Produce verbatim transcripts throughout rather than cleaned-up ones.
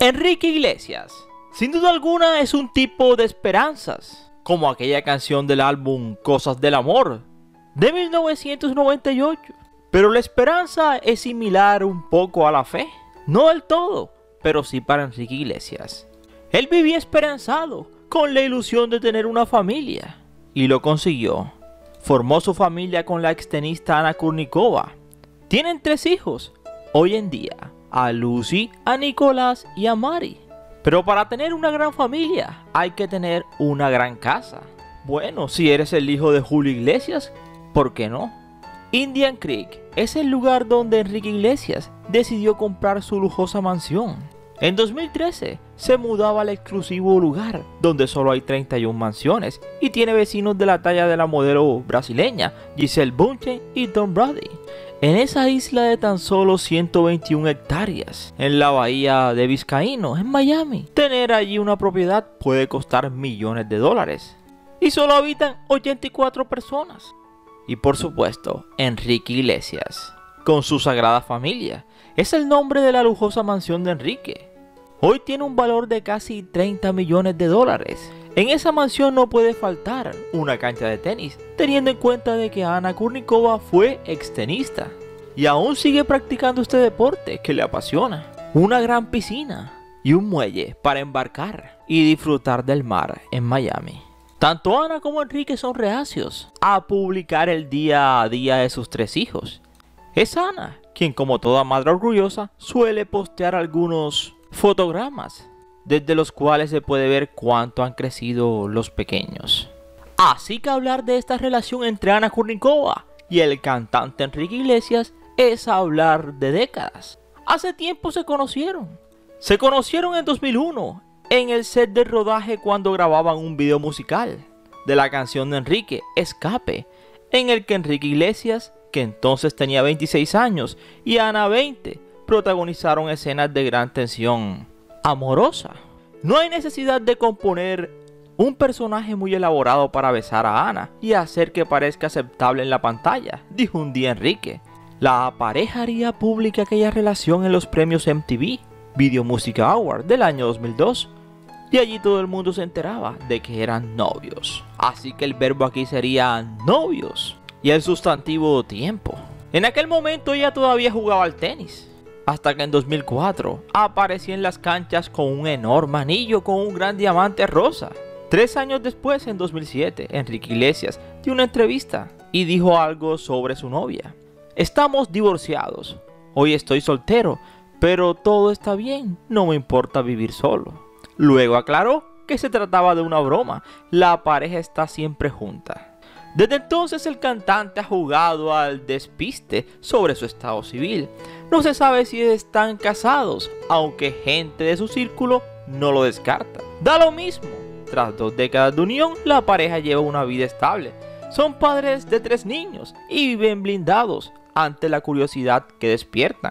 Enrique Iglesias, sin duda alguna, es un tipo de esperanzas, como aquella canción del álbum Cosas del Amor de mil novecientos noventa y ocho. Pero la esperanza es similar un poco a la fe, no del todo, pero sí para Enrique Iglesias. Él vivía esperanzado, con la ilusión de tener una familia, y lo consiguió. Formó su familia con la extenista Ana Kurnikova. Tienen tres hijos hoy en día, a Lucy, a Nicolás y a Mari. Pero para tener una gran familia hay que tener una gran casa. Bueno, si eres el hijo de Julio Iglesias, ¿por qué no? Indian Creek es el lugar donde Enrique Iglesias decidió comprar su lujosa mansión. En dos mil trece se mudaba al exclusivo lugar donde solo hay treinta y una mansiones y tiene vecinos de la talla de la modelo brasileña Gisele Bündchen y Tom Brady. En esa isla de tan solo ciento veintiuna hectáreas, en la bahía de Vizcaíno, en Miami, tener allí una propiedad puede costar millones de dólares. Y solo habitan ochenta y cuatro personas. Y por supuesto, Enrique Iglesias, con su sagrada familia, es el nombre de la lujosa mansión de Enrique. Hoy tiene un valor de casi treinta millones de dólares. En esa mansión no puede faltar una cancha de tenis, teniendo en cuenta de que Ana Kurnikova fue extenista y aún sigue practicando este deporte que le apasiona. Una gran piscina y un muelle para embarcar y disfrutar del mar en Miami. Tanto Ana como Enrique son reacios a publicar el día a día de sus tres hijos. Es Ana quien, como toda madre orgullosa, suele postear algunos fotogramas desde los cuales se puede ver cuánto han crecido los pequeños. Así que hablar de esta relación entre Ana Kurnikova y el cantante Enrique Iglesias es hablar de décadas. Hace tiempo se conocieron. Se conocieron en dos mil uno en el set de rodaje cuando grababan un video musical de la canción de Enrique, Escape, en el que Enrique Iglesias, que entonces tenía veintiséis años, y Ana veinte, protagonizaron escenas de gran tensión amorosa. No hay necesidad de componer un personaje muy elaborado para besar a Ana y hacer que parezca aceptable en la pantalla, dijo un día Enrique. La pareja haría pública aquella relación en los premios M T V Video Music Award del año dos mil dos, y allí todo el mundo se enteraba de que eran novios. Así que el verbo aquí sería novios y el sustantivo tiempo. En aquel momento ella todavía jugaba al tenis, hasta que en dos mil cuatro apareció en las canchas con un enorme anillo con un gran diamante rosa. Tres años después, en dos mil siete, Enrique Iglesias dio una entrevista y dijo algo sobre su novia. Estamos divorciados, hoy estoy soltero, pero todo está bien, no me importa vivir solo. Luego aclaró que se trataba de una broma, la pareja está siempre junta. Desde entonces el cantante ha jugado al despiste sobre su estado civil. No se sabe si están casados, aunque gente de su círculo no lo descarta. Da lo mismo, tras dos décadas de unión, la pareja lleva una vida estable. Son padres de tres niños y viven blindados ante la curiosidad que despiertan.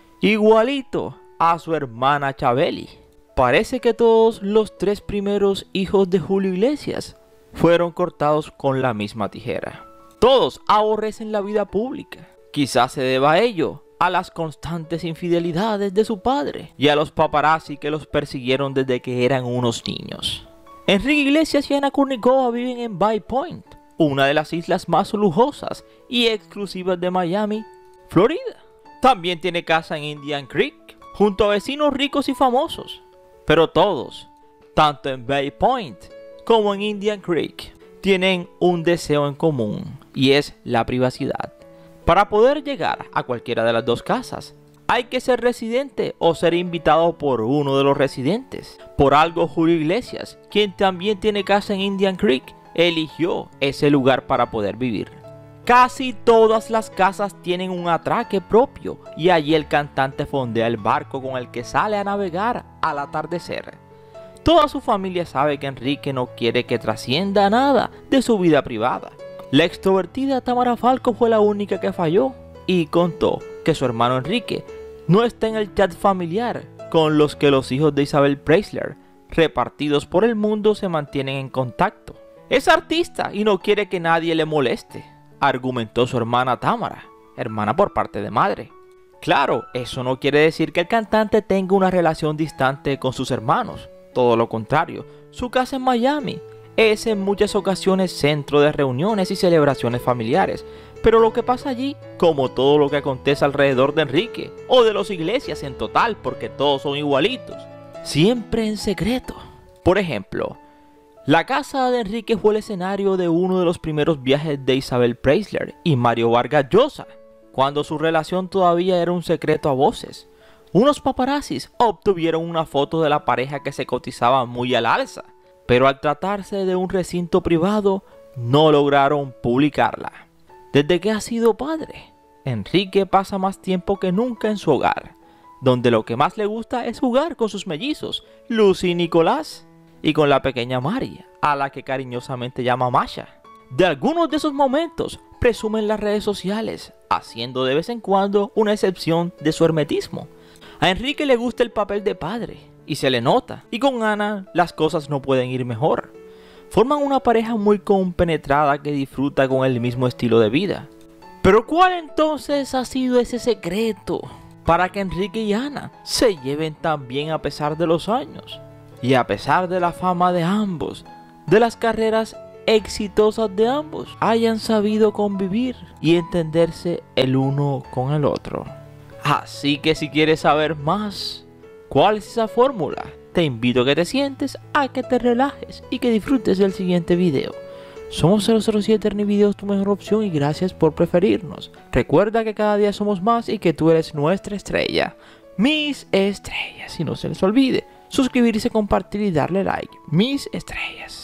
Igualito a su hermana Chabeli. Parece que todos los tres primeros hijos de Julio Iglesias fueron cortados con la misma tijera. Todos aborrecen la vida pública. Quizás se deba a ello a las constantes infidelidades de su padre y a los paparazzi que los persiguieron desde que eran unos niños. Enrique Iglesias y Ana Kurnikova viven en Bay Point, una de las islas más lujosas y exclusivas de Miami, Florida. También tiene casa en Indian Creek, junto a vecinos ricos y famosos. Pero todos, tanto en Bay Point como en Indian Creek, tienen un deseo en común, y es la privacidad. Para poder llegar a cualquiera de las dos casas, hay que ser residente o ser invitado por uno de los residentes. Por algo Julio Iglesias, quien también tiene casa en Indian Creek, eligió ese lugar para poder vivir. Casi todas las casas tienen un atraque propio, y allí el cantante fondea el barco con el que sale a navegar al atardecer. Toda su familia sabe que Enrique no quiere que trascienda nada de su vida privada. La extrovertida Tamara Falco fue la única que falló y contó que su hermano Enrique no está en el chat familiar con los que los hijos de Isabel Preisler, repartidos por el mundo, se mantienen en contacto. Es artista y no quiere que nadie le moleste, argumentó su hermana Tamara, hermana por parte de madre. Claro, eso no quiere decir que el cantante tenga una relación distante con sus hermanos. Todo lo contrario, su casa en Miami es en muchas ocasiones centro de reuniones y celebraciones familiares. Pero lo que pasa allí, como todo lo que acontece alrededor de Enrique, o de los Iglesias en total, porque todos son igualitos, siempre en secreto. Por ejemplo, la casa de Enrique fue el escenario de uno de los primeros viajes de Isabel Preisler y Mario Vargas Llosa, cuando su relación todavía era un secreto a voces. Unos paparazzis obtuvieron una foto de la pareja que se cotizaba muy al alza, pero al tratarse de un recinto privado, no lograron publicarla. Desde que ha sido padre, Enrique pasa más tiempo que nunca en su hogar, donde lo que más le gusta es jugar con sus mellizos, Lucy y Nicolás, y con la pequeña Mari, a la que cariñosamente llama Masha. De algunos de esos momentos presumen las redes sociales, haciendo de vez en cuando una excepción de su hermetismo. A Enrique le gusta el papel de padre, y se le nota, y con Ana las cosas no pueden ir mejor. Forman una pareja muy compenetrada que disfruta con el mismo estilo de vida. Pero ¿cuál entonces ha sido ese secreto para que Enrique y Ana se lleven tan bien a pesar de los años? Y a pesar de la fama de ambos, de las carreras exitosas de ambos, hayan sabido convivir y entenderse el uno con el otro. Así que si quieres saber más, ¿cuál es esa fórmula? Te invito a que te sientes, a que te relajes y que disfrutes del siguiente video. Somos cero cero siete Ernivideos, tu mejor opción, y gracias por preferirnos. Recuerda que cada día somos más y que tú eres nuestra estrella. Mis estrellas, y no se les olvide suscribirse, compartir y darle like. Mis estrellas.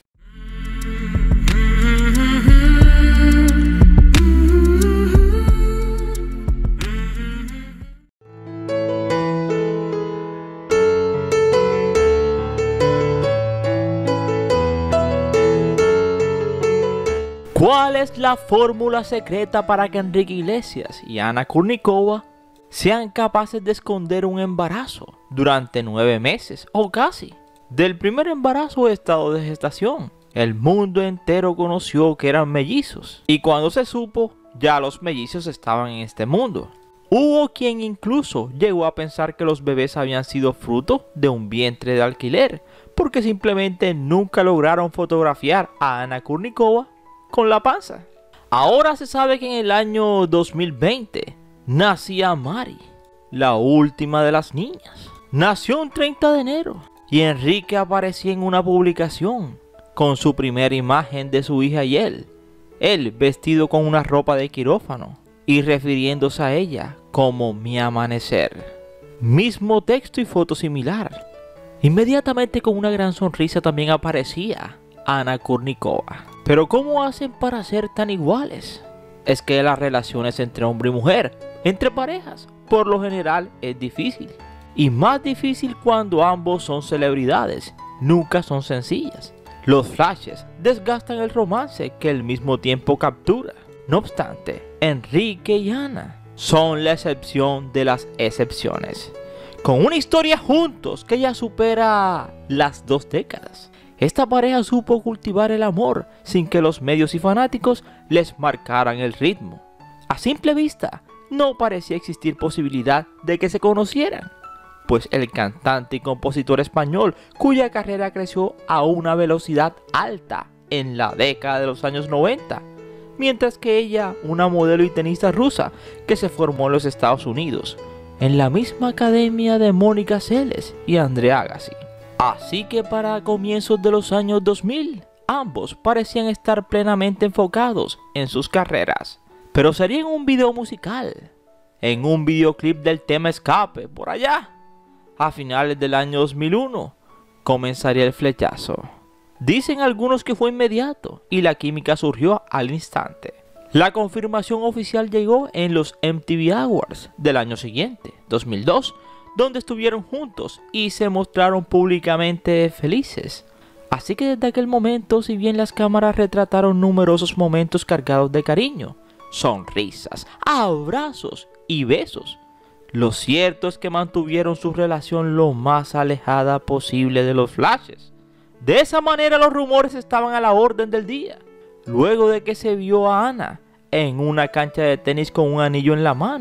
¿Cuál es la fórmula secreta para que Enrique Iglesias y Ana Kurnikova sean capaces de esconder un embarazo durante nueve meses o casi? Del primer embarazo o estado de gestación, el mundo entero conoció que eran mellizos, y cuando se supo, ya los mellizos estaban en este mundo. Hubo quien incluso llegó a pensar que los bebés habían sido fruto de un vientre de alquiler, porque simplemente nunca lograron fotografiar a Ana Kurnikova con la panza. Ahora se sabe que en el año dos mil veinte nacía Mari, la última de las niñas. Nació un treinta de enero y Enrique aparecía en una publicación con su primera imagen de su hija y él, él vestido con una ropa de quirófano y refiriéndose a ella como mi amanecer. Mismo texto y foto similar. Inmediatamente con una gran sonrisa también aparecía Ana Kurnikova. Pero ¿cómo hacen para ser tan iguales? Es que las relaciones entre hombre y mujer, entre parejas, por lo general es difícil. Y más difícil cuando ambos son celebridades, nunca son sencillas. Los flashes desgastan el romance que al mismo tiempo captura. No obstante, Enrique y Ana son la excepción de las excepciones. Con una historia juntos que ya supera las dos décadas. Esta pareja supo cultivar el amor sin que los medios y fanáticos les marcaran el ritmo. A simple vista, no parecía existir posibilidad de que se conocieran, pues el cantante y compositor español, cuya carrera creció a una velocidad alta en la década de los años noventa, mientras que ella, una modelo y tenista rusa que se formó en los Estados Unidos, en la misma academia de Mónica Seles y Andrea Agassi. Así que para comienzos de los años dos mil, ambos parecían estar plenamente enfocados en sus carreras. Pero sería en un video musical, en un videoclip del tema Escape, por allá. A finales del año dos mil uno, comenzaría el flechazo. Dicen algunos que fue inmediato y la química surgió al instante. La confirmación oficial llegó en los M T V Awards del año siguiente, dos mil dos, donde estuvieron juntos y se mostraron públicamente felices. Así que desde aquel momento, si bien las cámaras retrataron numerosos momentos cargados de cariño, sonrisas, abrazos y besos, lo cierto es que mantuvieron su relación lo más alejada posible de los flashes. De esa manera los rumores estaban a la orden del día, luego de que se vio a Ana en una cancha de tenis con un anillo en la mano,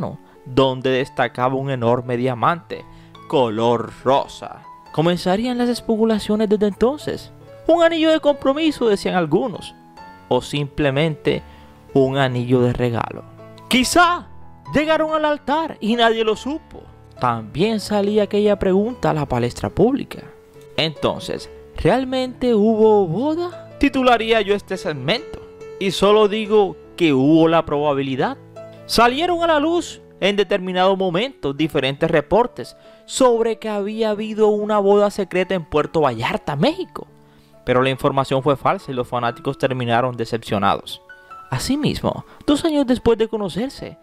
donde destacaba un enorme diamante color rosa. Comenzarían las especulaciones desde entonces. Un anillo de compromiso, decían algunos, o simplemente un anillo de regalo. Quizá llegaron al altar y nadie lo supo. También salía aquella pregunta a la palestra pública. Entonces, ¿realmente hubo boda? Titularía yo este segmento. Y solo digo que hubo la probabilidad. Salieron a la luz en determinados momentos diferentes reportes sobre que había habido una boda secreta en Puerto Vallarta, México. Pero la información fue falsa y los fanáticos terminaron decepcionados. Asimismo, dos años después de conocerse,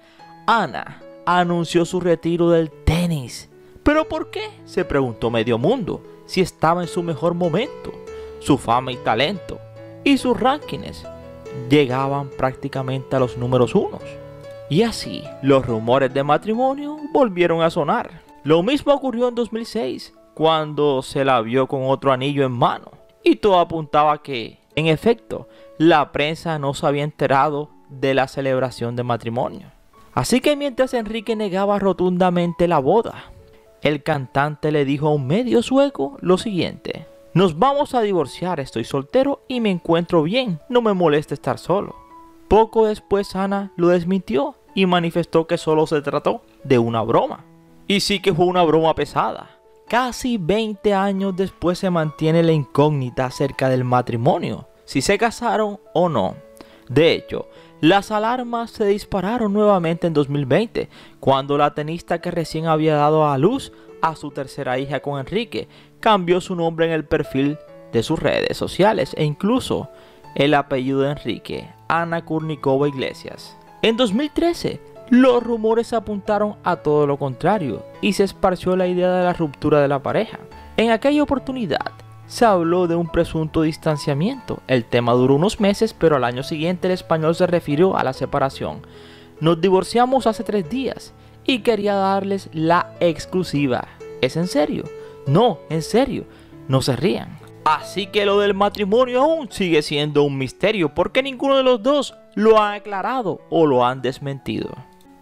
Ana anunció su retiro del tenis. ¿Pero por qué?, se preguntó medio mundo, si estaba en su mejor momento. Su fama y talento y sus rankings llegaban prácticamente a los números unos. Y así, los rumores de matrimonio volvieron a sonar. Lo mismo ocurrió en dos mil seis, cuando se la vio con otro anillo en mano. Y todo apuntaba que, en efecto, la prensa no se había enterado de la celebración de matrimonio. Así que mientras Enrique negaba rotundamente la boda, el cantante le dijo a un medio sueco lo siguiente: nos vamos a divorciar, estoy soltero y me encuentro bien, no me molesta estar solo. Poco después Ana lo desmintió y manifestó que solo se trató de una broma. Y sí que fue una broma pesada. Casi veinte años después se mantiene la incógnita acerca del matrimonio, si se casaron o no. De hecho, las alarmas se dispararon nuevamente en dos mil veinte, cuando la tenista que recién había dado a luz a su tercera hija con Enrique cambió su nombre en el perfil de sus redes sociales e incluso el apellido de Enrique, Ana Kurnikova Iglesias. En dos mil trece, los rumores apuntaron a todo lo contrario y se esparció la idea de la ruptura de la pareja. En aquella oportunidad, se habló de un presunto distanciamiento. El tema duró unos meses, pero al año siguiente el español se refirió a la separación. Nos divorciamos hace tres días y quería darles la exclusiva. ¿Es en serio? No, en serio. No se rían. Así que lo del matrimonio aún sigue siendo un misterio porque ninguno de los dos lo ha aclarado o lo han desmentido.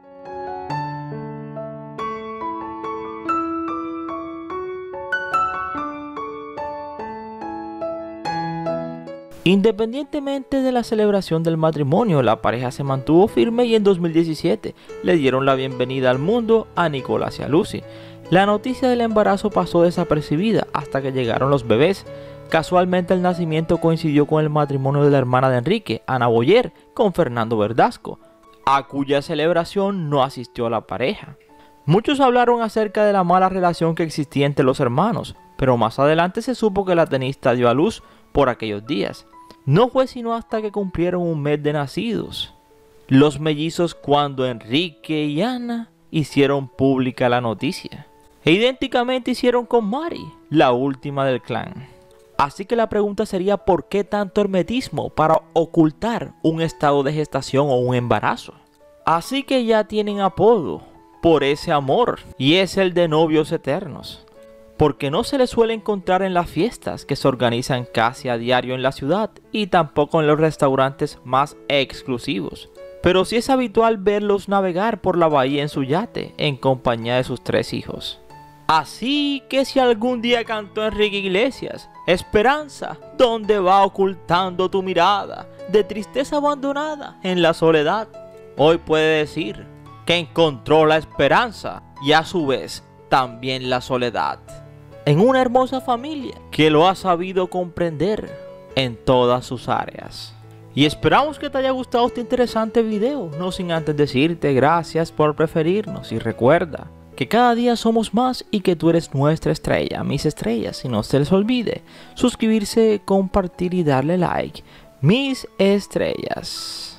Independientemente de la celebración del matrimonio, la pareja se mantuvo firme y en dos mil diecisiete le dieron la bienvenida al mundo a Nicolás y a Lucy. La noticia del embarazo pasó desapercibida hasta que llegaron los bebés. Casualmente el nacimiento coincidió con el matrimonio de la hermana de Enrique, Ana Boyer, con Fernando Verdasco, a cuya celebración no asistió la pareja. Muchos hablaron acerca de la mala relación que existía entre los hermanos, pero más adelante se supo que la tenista dio a luz por aquellos días. No fue sino hasta que cumplieron un mes de nacidos los mellizos cuando Enrique y Ana hicieron pública la noticia. E idénticamente hicieron con Mari, la última del clan. Así que la pregunta sería: ¿por qué tanto hermetismo para ocultar un estado de gestación o un embarazo? Así que ya tienen apodo por ese amor, y es el de novios eternos, porque no se les suele encontrar en las fiestas que se organizan casi a diario en la ciudad y tampoco en los restaurantes más exclusivos. Pero sí es habitual verlos navegar por la bahía en su yate en compañía de sus tres hijos. Así que si algún día cantó Enrique Iglesias, esperanza, ¿dónde va ocultando tu mirada de tristeza abandonada en la soledad? Hoy puede decir que encontró la esperanza y a su vez también la soledad en una hermosa familia que lo ha sabido comprender en todas sus áreas. Y esperamos que te haya gustado este interesante video, no sin antes decirte gracias por preferirnos y recuerda que cada día somos más y que tú eres nuestra estrella, mis estrellas, y no se les olvide suscribirse, compartir y darle like, mis estrellas.